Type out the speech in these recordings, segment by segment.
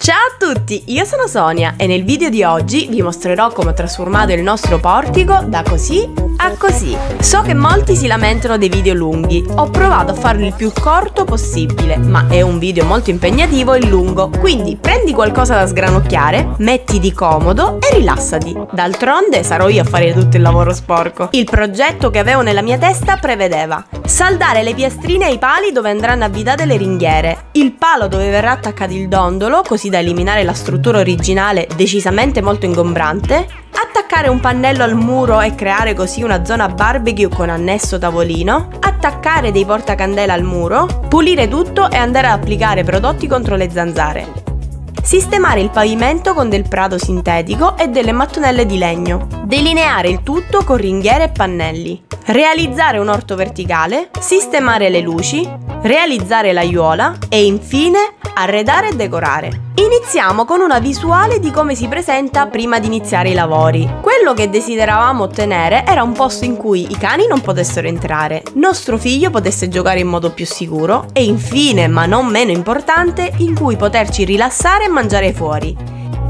Ciao a tutti, io sono Sonia e nel video di oggi vi mostrerò come ho trasformato il nostro portico da così a così. So che molti si lamentano dei video lunghi, ho provato a farlo il più corto possibile, ma è un video molto impegnativo e lungo, quindi prendi qualcosa da sgranocchiare, mettiti comodo e rilassati. D'altronde sarò io a fare tutto il lavoro sporco. Il progetto che avevo nella mia testa prevedeva saldare le piastrine ai pali dove andranno avvitate le ringhiere, il palo dove verrà attaccato il dondolo, così da eliminare la struttura originale decisamente molto ingombrante, attaccare un pannello al muro e creare così una zona barbecue con annesso tavolino, attaccare dei portacandela al muro, pulire tutto e andare ad applicare prodotti contro le zanzare. Sistemare il pavimento con del prato sintetico e delle mattonelle di legno. Delineare il tutto con ringhiere e pannelli. Realizzare un orto verticale, sistemare le luci, realizzare l'aiuola e infine arredare e decorare. Iniziamo con una visuale di come si presenta prima di iniziare i lavori. Quello che desideravamo ottenere era un posto in cui i cani non potessero entrare, nostro figlio potesse giocare in modo più sicuro e infine, ma non meno importante, in cui poterci rilassare e mangiare fuori.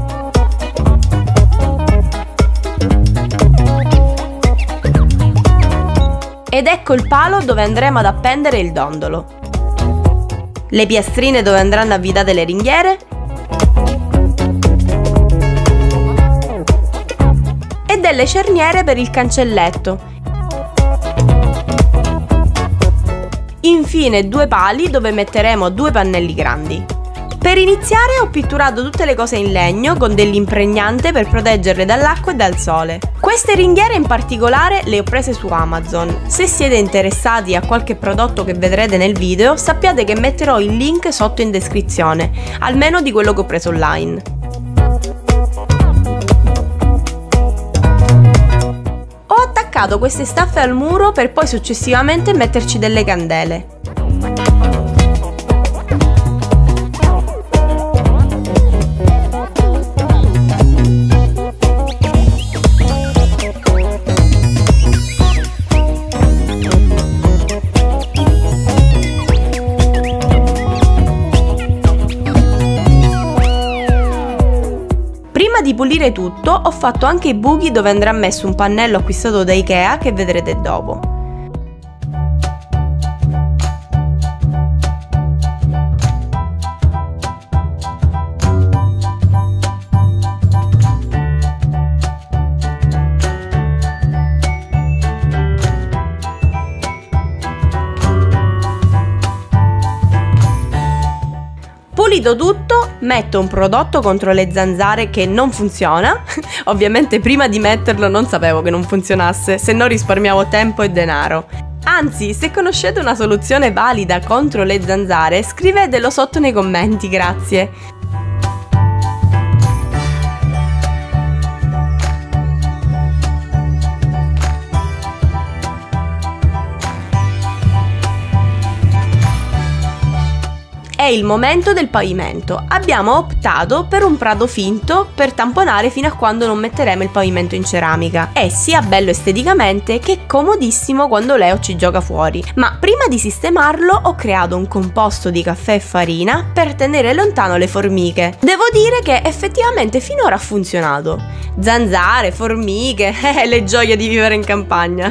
Ed ecco il palo dove andremo ad appendere il dondolo, le piastrine dove andranno avvitate le ringhiere e delle cerniere per il cancelletto. Infine due pali dove metteremo due pannelli grandi. Per iniziare ho pitturato tutte le cose in legno con dell'impregnante per proteggerle dall'acqua e dal sole. Queste ringhiere in particolare le ho prese su Amazon. Se siete interessati a qualche prodotto che vedrete nel video, sappiate che metterò il link sotto in descrizione, almeno di quello che ho preso online. Ho attaccato queste staffe al muro per poi successivamente metterci delle candele. Prima di pulire tutto ho fatto anche i buchi dove andrà messo un pannello acquistato da Ikea che vedrete dopo. Pulito tutto, metto un prodotto contro le zanzare che non funziona. Ovviamente prima di metterlo non sapevo che non funzionasse, se no risparmiavo tempo e denaro. Anzi, se conoscete una soluzione valida contro le zanzare, scrivetelo sotto nei commenti, grazie. È il momento del pavimento. Abbiamo optato per un prato finto per tamponare fino a quando non metteremo il pavimento in ceramica. È sia bello esteticamente che comodissimo quando Leo ci gioca fuori. Ma prima di sistemarlo ho creato un composto di caffè e farina per tenere lontano le formiche. Devo dire che effettivamente finora ha funzionato. Zanzare, formiche, le gioie di vivere in campagna.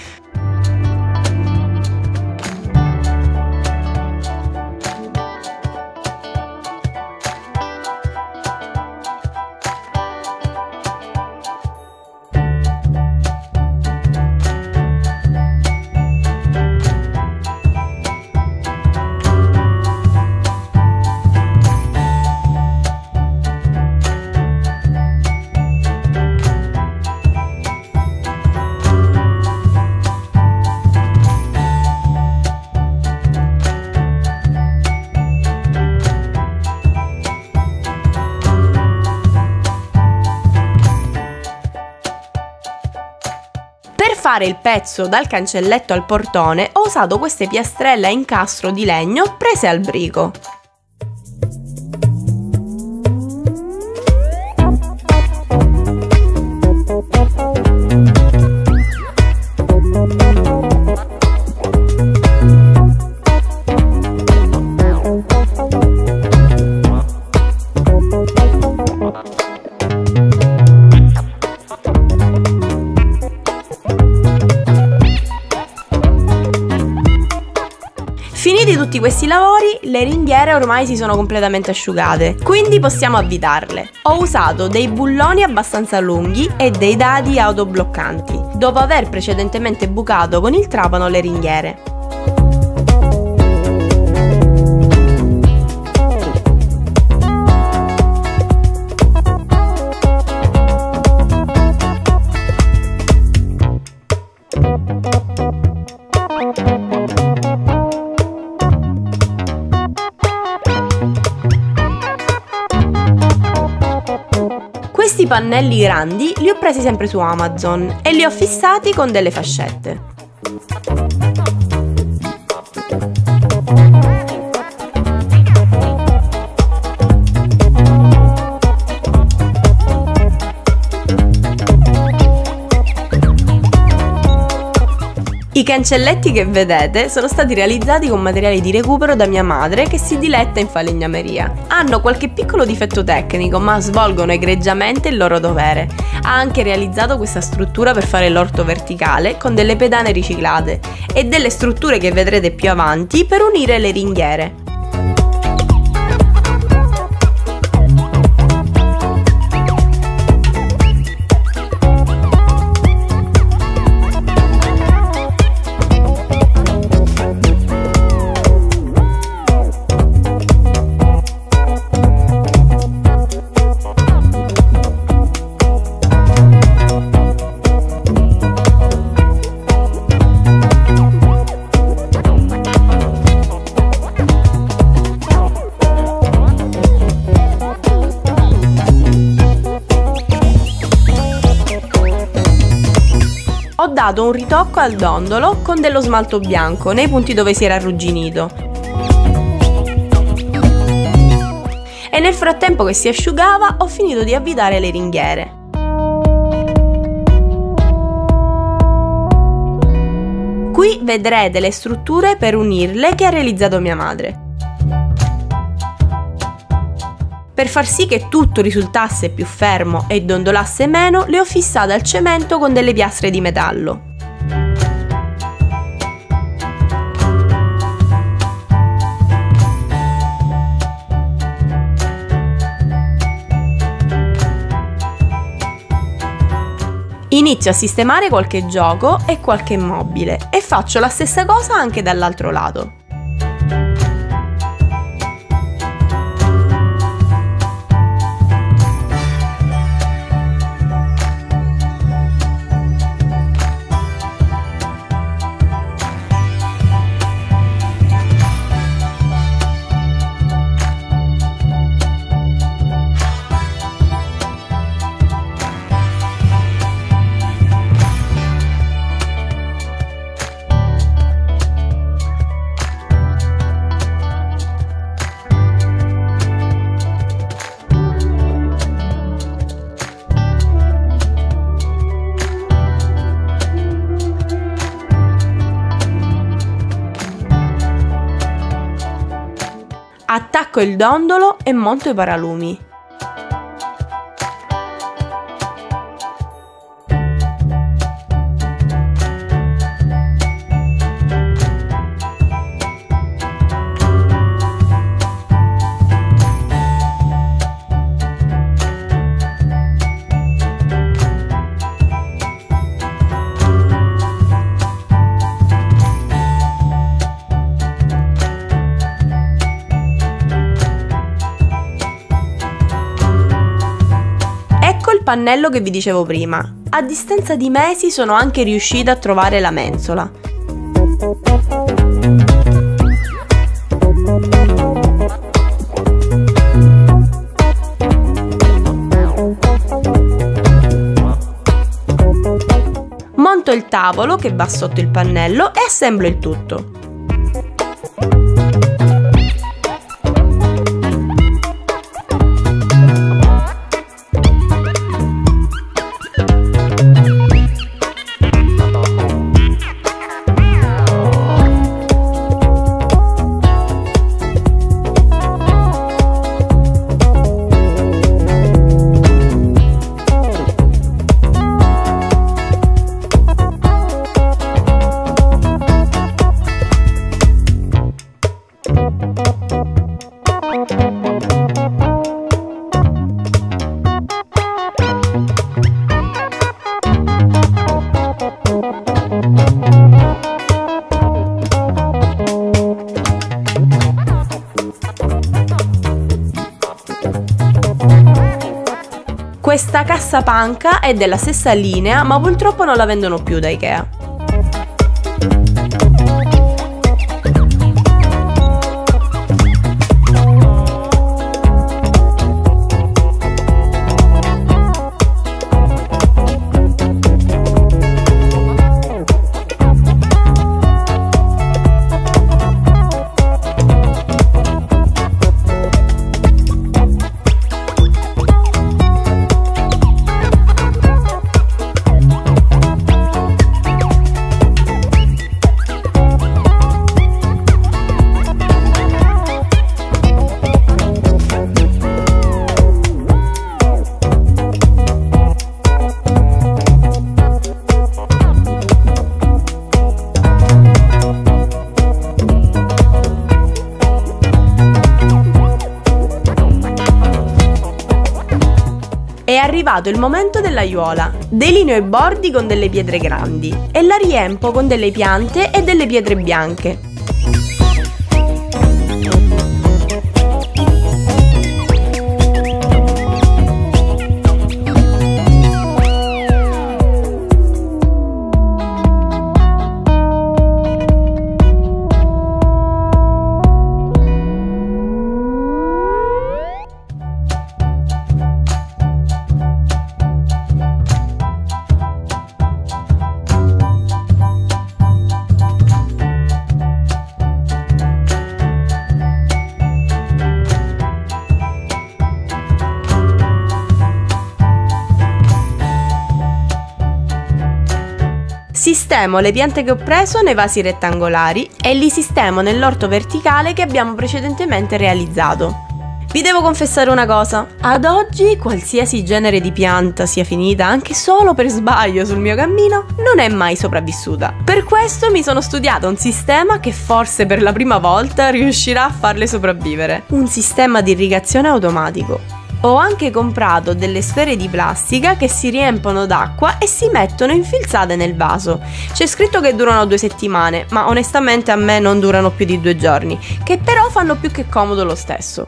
Per fare il pezzo dal cancelletto al portone ho usato queste piastrelle a incastro di legno prese al brico. Finiti tutti questi lavori, le ringhiere ormai si sono completamente asciugate, quindi possiamo avvitarle. Ho usato dei bulloni abbastanza lunghi e dei dadi autobloccanti, dopo aver precedentemente bucato con il trapano le ringhiere. Questi pannelli grandi li ho presi sempre su Amazon e li ho fissati con delle fascette. I cancelletti che vedete sono stati realizzati con materiali di recupero da mia madre, che si diletta in falegnameria. Hanno qualche piccolo difetto tecnico, ma svolgono egregiamente il loro dovere. Ha anche realizzato questa struttura per fare l'orto verticale con delle pedane riciclate e delle strutture che vedrete più avanti per unire le ringhiere. Ho dato un ritocco al dondolo con dello smalto bianco nei punti dove si era arrugginito. E nel frattempo che si asciugava ho finito di avvitare le ringhiere. Qui vedrete le strutture per unirle che ha realizzato mia madre. Per far sì che tutto risultasse più fermo e dondolasse meno, le ho fissate al cemento con delle piastre di metallo. Inizio a sistemare qualche gioco e qualche mobile e faccio la stessa cosa anche dall'altro lato. Attacco il dondolo e monto i paralumi. Il pannello che vi dicevo prima. A distanza di mesi sono anche riuscita a trovare la mensola. Monto il tavolo che va sotto il pannello e assemblo il tutto. Questa cassapanca è della stessa linea, ma purtroppo non la vendono più da Ikea. È arrivato il momento dell'aiuola. Delineo i bordi con delle pietre grandi e la riempo con delle piante e delle pietre bianche. Sistemo le piante che ho preso nei vasi rettangolari e li sistemo nell'orto verticale che abbiamo precedentemente realizzato. Vi devo confessare una cosa, ad oggi qualsiasi genere di pianta sia finita anche solo per sbaglio sul mio cammino non è mai sopravvissuta. Per questo mi sono studiata un sistema che forse per la prima volta riuscirà a farle sopravvivere. Un sistema di irrigazione automatico. Ho anche comprato delle sfere di plastica che si riempono d'acqua e si mettono infilzate nel vaso. C'è scritto che durano 2 settimane, ma onestamente a me non durano più di 2 giorni, che però fanno più che comodo lo stesso.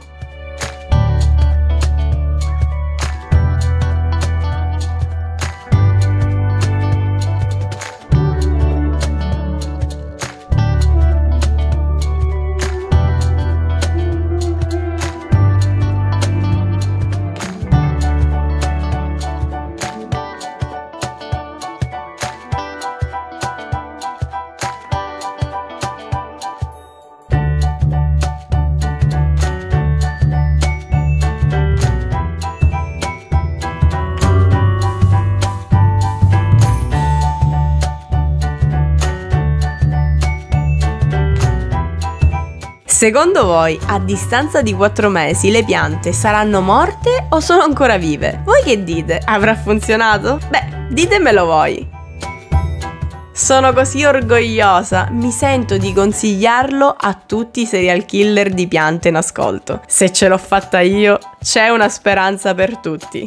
Secondo voi, a distanza di 4 mesi, le piante saranno morte o sono ancora vive? Voi che dite? Avrà funzionato? Beh, ditemelo voi! Sono così orgogliosa, mi sento di consigliarlo a tutti i serial killer di piante in ascolto. Se ce l'ho fatta io, c'è una speranza per tutti.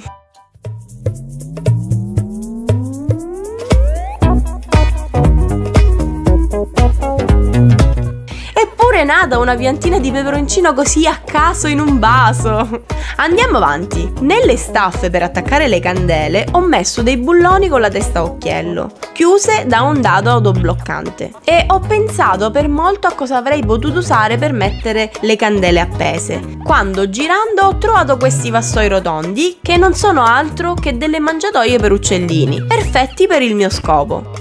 È nata una piantina di peperoncino così a caso in un vaso. Andiamo avanti. Nelle staffe per attaccare le candele ho messo dei bulloni con la testa a occhiello, chiuse da un dado autobloccante, e ho pensato per molto a cosa avrei potuto usare per mettere le candele appese, quando girando ho trovato questi vassoi rotondi che non sono altro che delle mangiatoie per uccellini, perfetti per il mio scopo.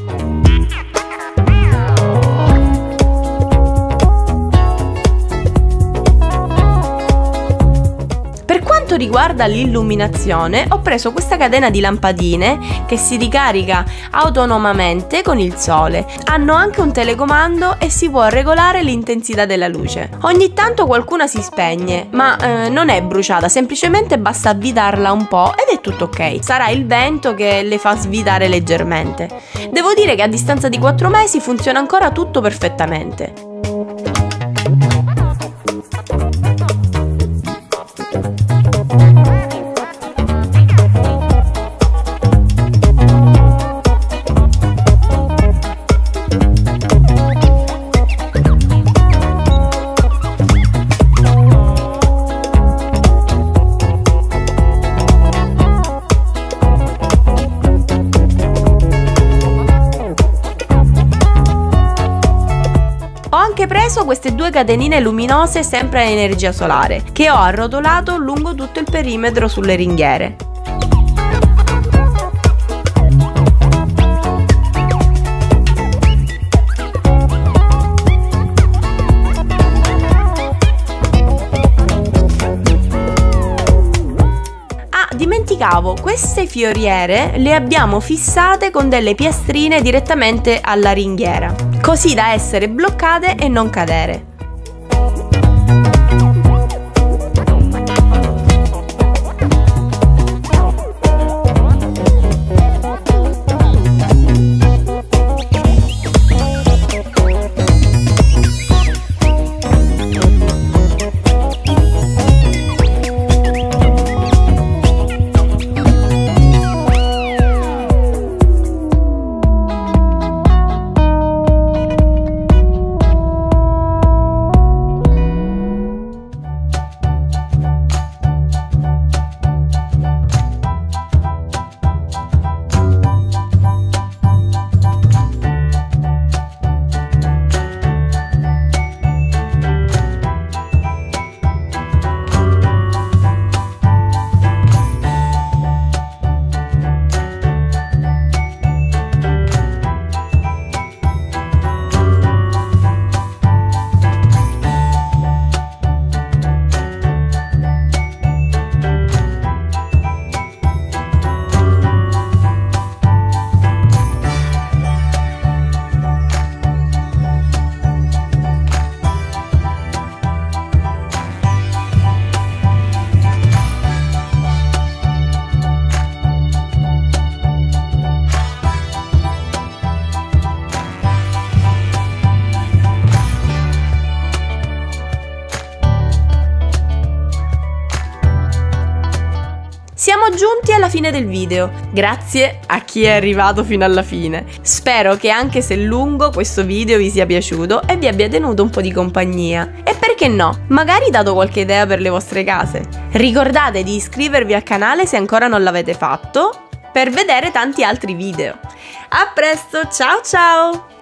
Per quanto riguarda l'illuminazione, ho preso questa catena di lampadine che si ricarica autonomamente con il sole. Hanno anche un telecomando e si può regolare l'intensità della luce. Ogni tanto qualcuna si spegne, ma non è bruciata, semplicemente basta avvitarla un po' ed è tutto ok. Sarà il vento che le fa svitare leggermente. Devo dire che a distanza di 4 mesi funziona ancora tutto perfettamente. preso queste due catenine luminose sempre a energia solare, che ho arrotolato lungo tutto il perimetro sulle ringhiere. Dimenticavo, queste fioriere le abbiamo fissate con delle piastrine direttamente alla ringhiera, così da essere bloccate e non cadere. Siamo giunti alla fine del video, grazie a chi è arrivato fino alla fine. Spero che anche se lungo questo video vi sia piaciuto e vi abbia tenuto un po' di compagnia. E perché no, magari dato qualche idea per le vostre case. Ricordate di iscrivervi al canale se ancora non l'avete fatto, per vedere tanti altri video. A presto, ciao ciao!